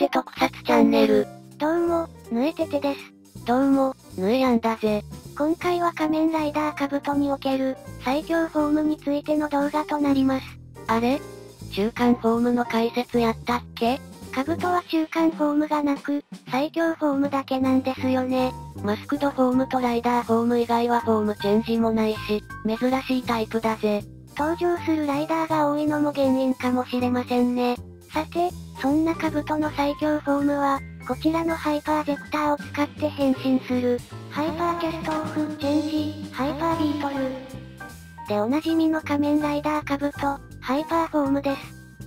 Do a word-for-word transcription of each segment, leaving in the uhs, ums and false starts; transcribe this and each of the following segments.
て特撮チャンネル。 どうも、ぬえててです。 どうも、ぬえやんだぜ。 今回は仮面ライダーカブトにおける、最強フォームについての動画となります。 あれ中間フォームの解説やったっけ？ カブトは中間フォームがなく、最強フォームだけなんですよね。 マスクドフォームとライダーフォーム以外はフォームチェンジもないし、珍しいタイプだぜ。 登場するライダーが多いのも原因かもしれませんね。さて、そんなカブトの最強フォームは、こちらのハイパーゼクターを使って変身する、ハイパーキャストオフチェンジ、ハイパービートル。でおなじみの仮面ライダーカブト、ハイパーフォームです。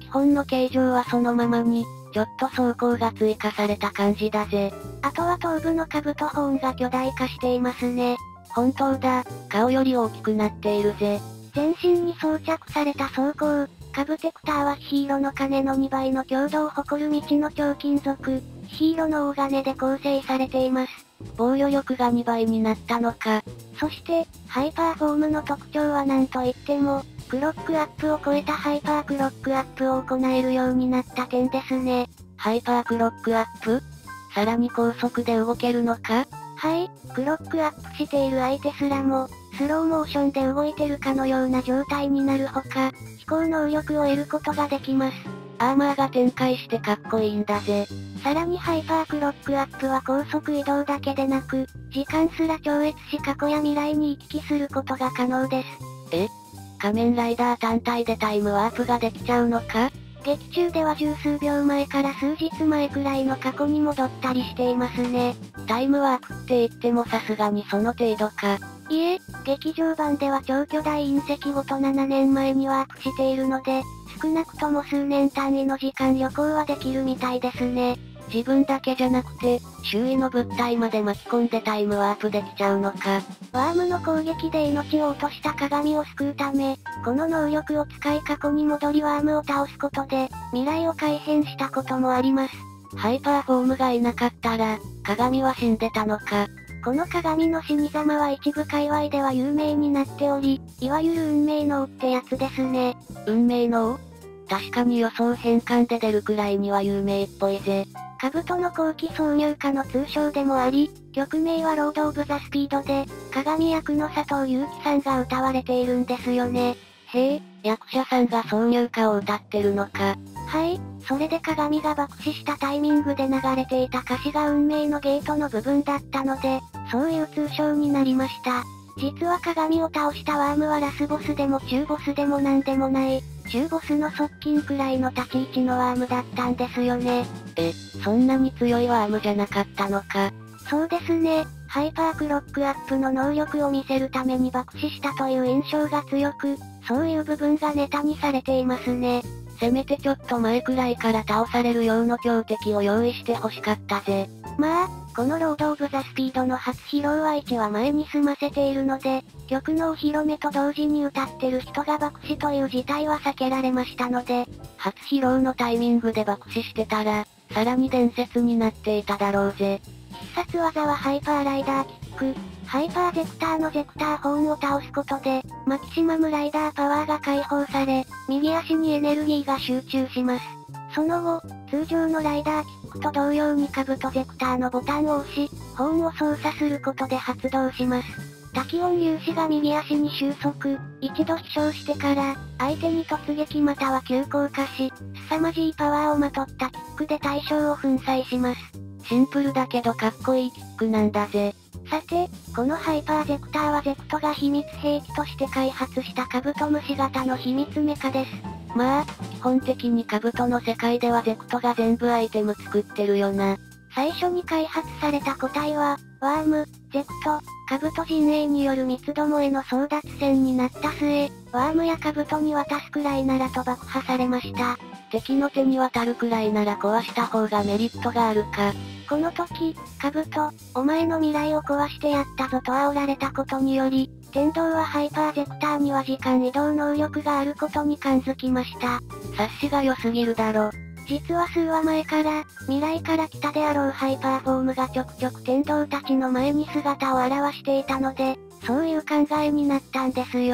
基本の形状はそのままに、ちょっと装甲が追加された感じだぜ。 あとは頭部のカブトホーンが巨大化していますね。 本当だ、顔より大きくなっているぜ。 全身に装着された装甲、カブテクターはヒーロの金のにばいの強度を誇る未知の超金属、ヒーロの大金で構成されています。 防御力がにばいになったのか。 そして、ハイパーフォームの特徴は何といっても、クロックアップを超えたハイパークロックアップを行えるようになった点ですね。 ハイパークロックアップ？さらに高速で動けるのか？ はい、クロックアップしている相手すらも、スローモーションで動いてるかのような状態になるほか、飛行能力を得ることができます。 アーマーが展開してかっこいいんだぜ。 さらにハイパークロックアップは高速移動だけでなく、時間すら超越し過去や未来に行き来することが可能です。 え？仮面ライダー単体でタイムワープができちゃうのか？ 劇中では十数秒前から数日前くらいの過去に戻ったりしていますね。 タイムワープって言ってもさすがにその程度か。 いえ、劇場版では超巨大隕石ごとななねんまえにワープしているので、少なくとも数年単位の時間旅行はできるみたいですね。 自分だけじゃなくて、周囲の物体まで巻き込んでタイムワープできちゃうのか。 ワームの攻撃で命を落とした鏡を救うため、この能力を使い過去に戻りワームを倒すことで、未来を改変したこともあります。 ハイパーフォームがいなかったら、鏡は死んでたのか。 この鏡の死に様は一部界隈では有名になっており、いわゆる運命のってやつですね。 運命の確かに予想変換で出るくらいには有名っぽいぜ。 カブトの後期挿入歌の通称でもあり、曲名はロード・オブ・ザ・スピードで、鏡役の佐藤悠基さんが歌われているんですよね。 へえ、役者さんが挿入歌を歌ってるのか。 はい、それで鏡が爆死したタイミングで流れていた歌詞が運命のゲートの部分だったので、そういう通称になりました。実は鏡を倒したワームはラスボスでも中ボスでもなんでもない、中ボスの側近くらいの立ち位置のワームだったんですよね。 え、そんなに強いワームじゃなかったのか。 そうですね。ハイパークロックアップの能力を見せるために爆死したという印象が強く、そういう部分がネタにされていますね。 せめてちょっと前くらいから倒されるような強敵を用意して欲しかったぜ。 まあ、このロード・オブ・ザ・スピードの初披露はいちわまえに済ませているので、曲のお披露目と同時に歌ってる人が爆死という事態は避けられましたので、 初披露のタイミングで爆死してたら、さらに伝説になっていただろうぜ。 必殺技はハイパーライダーキック、ハイパーゼクターのゼクターホーンを倒すことで、マキシマムライダーパワーが解放され、右足にエネルギーが集中します。その後、通常のライダーキックと同様にカブトゼクターのボタンを押し、ホーンを操作することで発動します。多気温粒子が右足に収束、一度飛翔してから、相手に突撃または急降下し、凄まじいパワーをまとったキックで対象を粉砕します。 シンプルだけどかっこいいキックなんだぜ。 さて、このハイパーゼクターはゼクトが秘密兵器として開発したカブトムシ型の秘密メカです。 まあ、基本的にカブトの世界ではゼクトが全部アイテム作ってるよな。 最初に開発された個体は、ワーム、ゼクト、カブト陣営による三つどもへの争奪戦になった末、ワームやカブトに渡すくらいならと爆破されました。 敵の手に渡るくらいなら壊した方がメリットがあるか。 この時、カブト、お前の未来を壊してやったぞと煽られたことにより、天道はハイパーゼクターには時間移動能力があることに感づきました。 察しが良すぎるだろ。 実は数話前から、未来から来たであろうハイパーフォームがちょくちょく天道たちの前に姿を現していたので、そういう考えになったんですよ。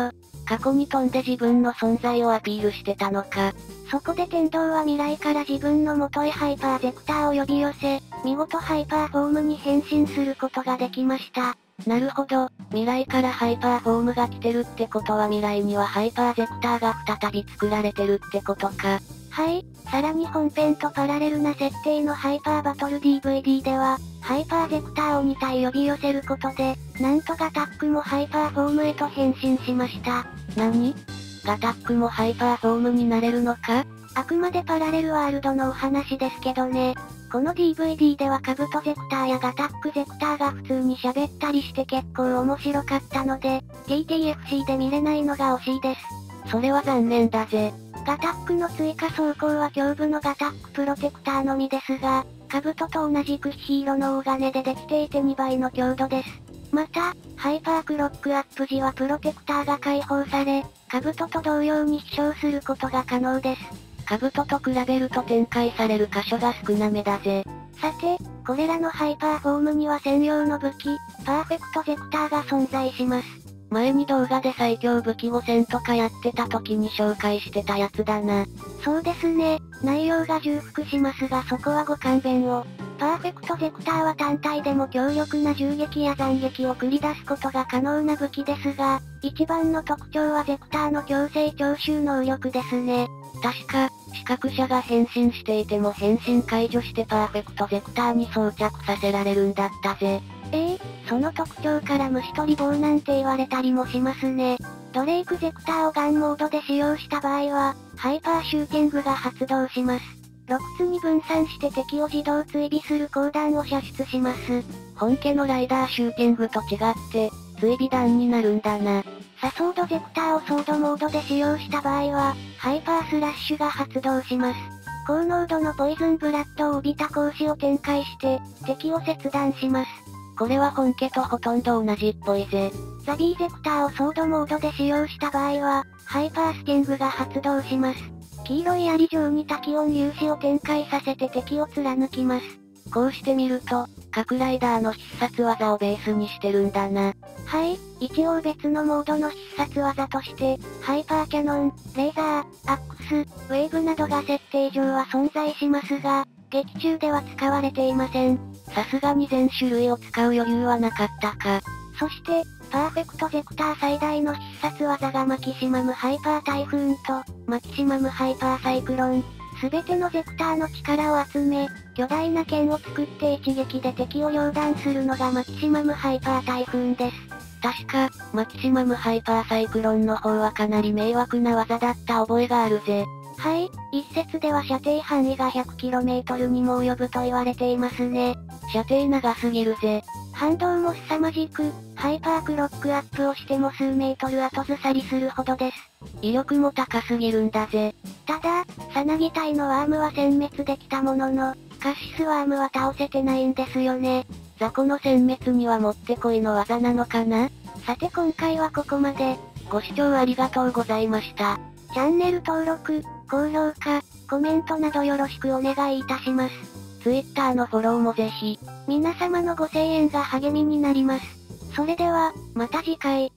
過去に飛んで自分の存在をアピールしてたのか。 そこで天道は未来から自分の元へハイパーゼクターを呼び寄せ、見事ハイパーフォームに変身することができました。 なるほど、未来からハイパーフォームが来てるってことは未来にはハイパーゼクターが再び作られてるってことか。 はい、さらに本編とパラレルな設定のハイパーバトル ディーブイディー では、ハイパーゼクターをに体呼び寄せることで、なんとガタックもハイパーフォームへと変身しました。 何？ガタックもハイパーフォームになれるのか？ あくまでパラレルワールドのお話ですけどね。この ディーブイディー ではカブトゼクターやガタックゼクターが普通に喋ったりして結構面白かったので、ティーティーエフシー で見れないのが惜しいです。 それは残念だぜ。 ガタックの追加走行は胸部のガタックプロテクターのみですが、カブトと同じくヒーロの大金でできていてにばいの強度です。また、ハイパークロックアップ時はプロテクターが解放され、カブトと同様に飛翔することが可能です。 カブトと比べると展開される箇所が少なめだぜ。 さて、これらのハイパーフォームには専用の武器、パーフェクトゼクターが存在します。 前に動画で最強武器ごせんとかやってた時に紹介してたやつだな。 そうですね、内容が重複しますがそこはご勘弁を。パーフェクトゼクターは単体でも強力な銃撃や斬撃を繰り出すことが可能な武器ですが、一番の特徴はゼクターの強制徴収能力ですね。 確か、視覚者が変身していても変身解除してパーフェクトゼクターに装着させられるんだったぜ。 ええー、その特徴から虫取り棒なんて言われたりもしますね。ドレイクゼクターをガンモードで使用した場合は、ハイパーシューティングが発動します。ろくつに分散して敵を自動追尾する光弾を射出します。 本家のライダーシューティングと違って、追尾弾になるんだな。 サソードゼクターをソードモードで使用した場合は、ハイパースラッシュが発動します。高濃度のポイズンブラッドを帯びた格子を展開して、敵を切断します。 これは本家とほとんど同じっぽいぜ。 ザビーゼクターをソードモードで使用した場合は、ハイパースティングが発動します。黄色い槍状に多気温粒子を展開させて敵を貫きます。 こうしてみると、各ライダーの必殺技をベースにしてるんだな。 はい、一応別のモードの必殺技として、ハイパーキャノン、レーザー、アックス、ウェーブなどが設定上は存在しますが、劇中では使われていません。 さすがに全種類を使う余裕はなかったか。 そして、パーフェクトゼクター最大の必殺技がマキシマムハイパータイフーンと、マキシマムハイパーサイクロン。すべてのゼクターの力を集め、巨大な剣を作って一撃で敵を両断するのがマキシマムハイパータイフーンです。 確か、マキシマムハイパーサイクロンの方はかなり迷惑な技だった覚えがあるぜ。 はい、一説では射程範囲が ひゃくキロメートル にも及ぶと言われていますね。 射程長すぎるぜ。 反動も凄まじく、ハイパークロックアップをしても数メートル後ずさりするほどです。 威力も高すぎるんだぜ。 ただ、さなぎ隊のワームは殲滅できたものの、カシスワームは倒せてないんですよね。 雑魚の殲滅にはもってこいの技なのかな？ さて今回はここまで。 ご視聴ありがとうございました。 チャンネル登録、高評価、コメントなどよろしくお願いいたします。 Twitter のフォローもぜひ。 皆様のご声援が励みになります。それでは、また次回。